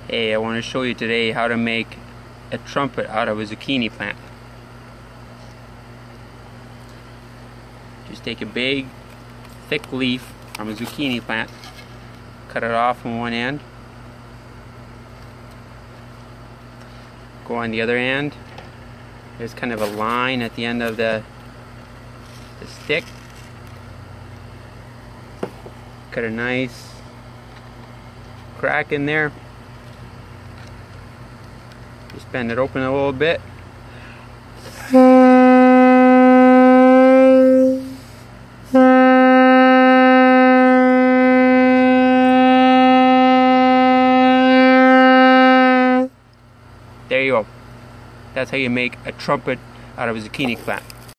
Hey, I want to show you today how to make a trumpet out of a zucchini plant. Just take a big, thick leaf from a zucchini plant, cut it off on one end, go on the other end. There's kind of a line at the end of the stick. Cut a nice crack in there. Just bend it open a little bit. There you go. That's how you make a trumpet out of a zucchini plant.